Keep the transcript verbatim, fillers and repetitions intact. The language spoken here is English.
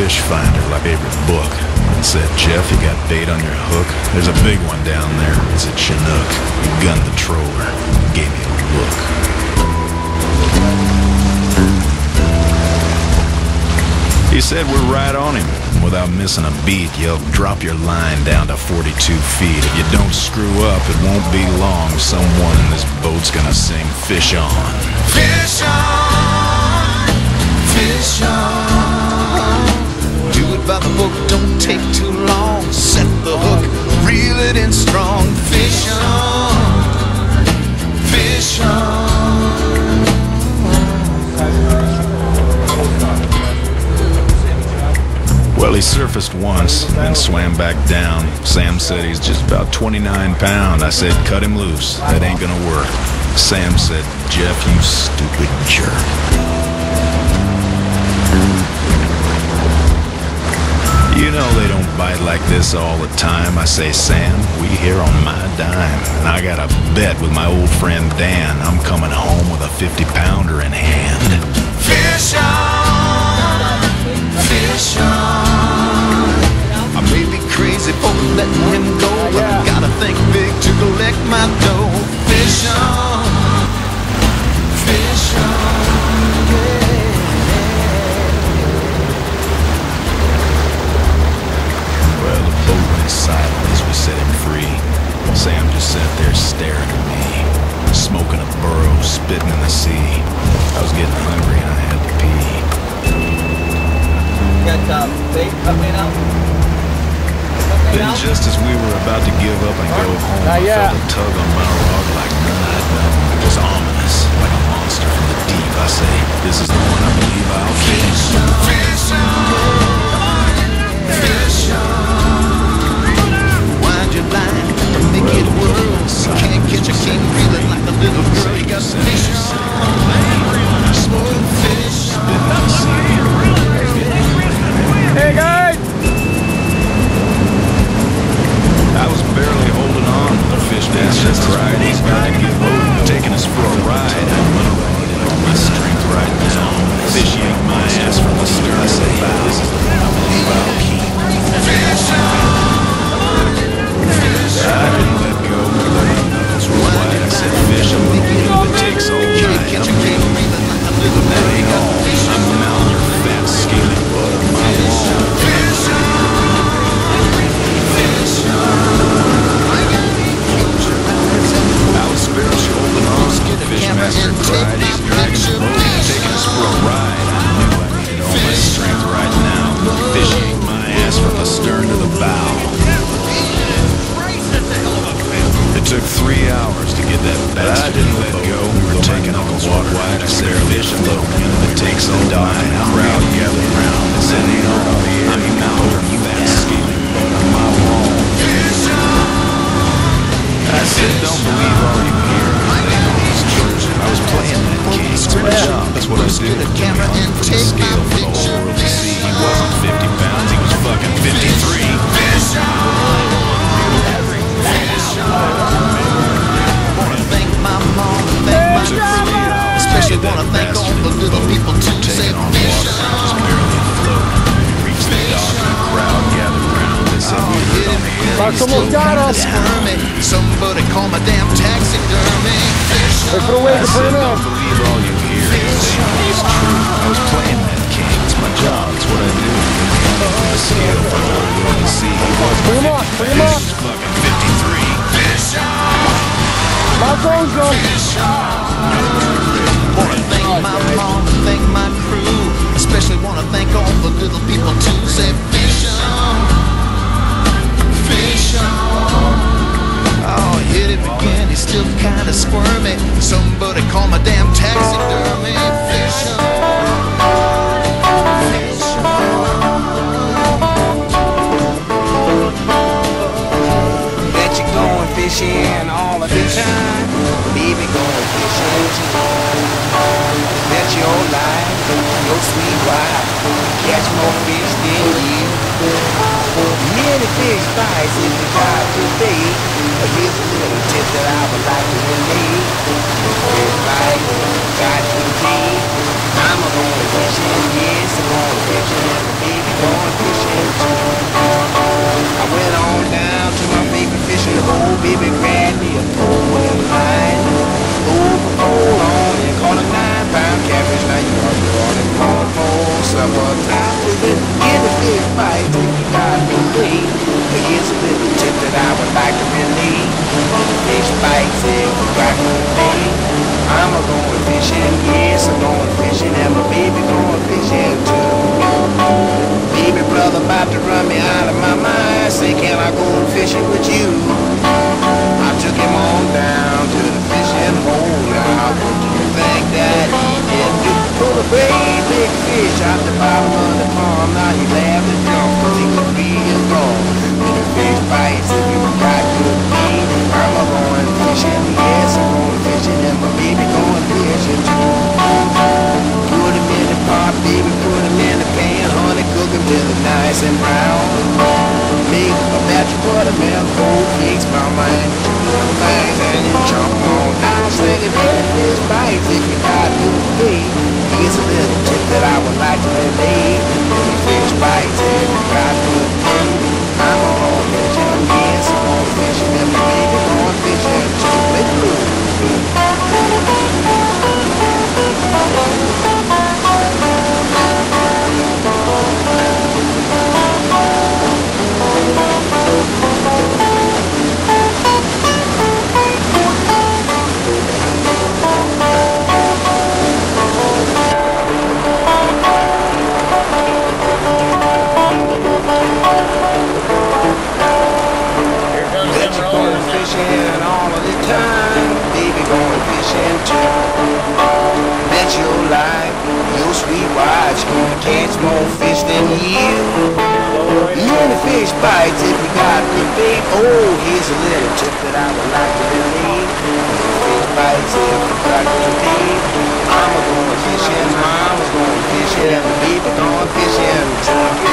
fish finder like a favorite book. And said, Jeff, you got bait on your hook? There's a big one down there. It's a Chinook. He gunned the troller. Gave me a look. He said we're right on him. Without missing a beat, yelled, drop your line down to forty-two feet. If you don't screw up, it won't be long. Someone in this boat's gonna sing Fish On. Fish on, fish on. Do it by the book, don't take too long. Set the hook, reel it in strong. Fish on, fish on. Well, he surfaced once, then swam back down. Sam said he's just about twenty-nine pound. I said, cut him loose. That ain't gonna work. Sam said, Jeff, you stupid jerk. You know they don't bite like this all the time. I say, Sam, we here on my dime. And I got a bet with my old friend Dan. I'm coming home with a fifty pounder in hand. Fish on, fish on. I may be crazy for letting him go, but I gotta think big to collect my dough. Fish on, fish on, yeah. Well, the boat went silent as we set him free. Sam just sat there staring at me, smoking a burro, spitting in the sea. I was getting hungry and I had to pee. Got uh, bait coming up. Then just as we were about to give up and go home, I felt a tug on my rod like none I'd known. It was ominous, like a monster from the deep. I say, this is the one I believe I'll fish. Fish on, fish on. Wind your line to make it whirl. Can't catch a king feeling like a little girl. You got fish on, smoking fish. Hey guys! I was barely holding on to the fish man just cried. He's about to give up, taking us for a ride. I'm running all my strength right now. Fish yanked my ass from the stern. I say, this is the one I believe I'll keep. Fish on! I didn't let go. That's right. I said, fish, I'm gonna believe it takes all night. I'm gonna that ain't all. I'm out your fat, scaly butt of my wall. Fish on! Fish on! I was spiritual holding on. Fishmaster cried. He's dragging the boat, taking us for a ride. I knew I needed all my strength right now. Fish yanked my ass from the stern to the bow. It took three hours to get that bastard. I didn't let go. We were taking up a water wide. I said, fish and little wind that takes all night. A crowd gathered round. It said, ain't all the air. I'm out of you that scaly butt on my wall. I said, don't believe all you hear. I was playing that game. It's my job. That's what I do. Get a camera and Put the take my scale for the whole picture. world to see. He wasn't fifty pounds. He was fucking fifty-three. Fish on! Fish on! Wanna thank my mom, thank my crew. Especially wanna thank all the little people too. Say fish on! The dock and the crowd gathered around. They said we were on the air. Buck's almost got us. Somebody call my damn taxidermy. They put away the Don't burn believe all you hear. It's true. I was playing that king. It's my job. It's what I do. Put the scale for the whole world to see. He wasn't Bring him up, bring him up. He was fucking fifty-three. Fish on! My phone's on. Fish on! Wanna thank my mom and thank my crew. Especially wanna thank all the little people too. Say fish on! Fish on! Oh, hit him again, he's still kinda squirmy. Somebody call my damn taxidermy. Fish on! Fish on! That you going fishing all of the time. Baby going fishing too. That's your life, your sweet wife. Catch more fish than you. Many fish bites in the job today. But here's a little tip that I would like to relate. Fish bite, got to be. I'm a going fishing, yes, I'm going fishing. Baby going fishing too. I went on down to my favorite fishing hole, baby grabbed me a pole and line. Pulled the pole on and caught a nine pound catfish. Now you are going going for supper time. Get the fish bite if you got me late. Here's a little tip that I would like to relate. Fish bites if you got me late. I'm a going fishing, yes I'm going fishing, and my baby going fishing too. Baby brother about to run me out of my mind, say can I go fishing with you? I took him on down to the fishing hole. Now what do you think that he did do? Pull a great big fish out the bottom of the pond. Now he laughed and jumped cause he could feel gone. And the fish bites if you got good meat. I'm a going fishing, yes I'm going fishing, and my baby going fishing too. Put him in the pot, baby, put him in the pan, honey, cook him till it's nice and brown. Make a batch of buttermilk, cold flakes, mama, and two things, and you chomp on down, slinging baby fish bites if you got good meat. Here's a little tip that I would like to relate. Fish bites if you got good meat. I'm a going fishing, yes I'm going fishing, and my baby going fishing too. Let's go. Fishing all of the time, baby going fishing too. Bet your life, your sweet wife's gonna catch more fish than you. Many fish bites if you got good bait. Oh, here's a little tip that I would like to relate. Fish bites if you got good bait. Mama going fishing, mama's going fishing, and the baby going fishing too.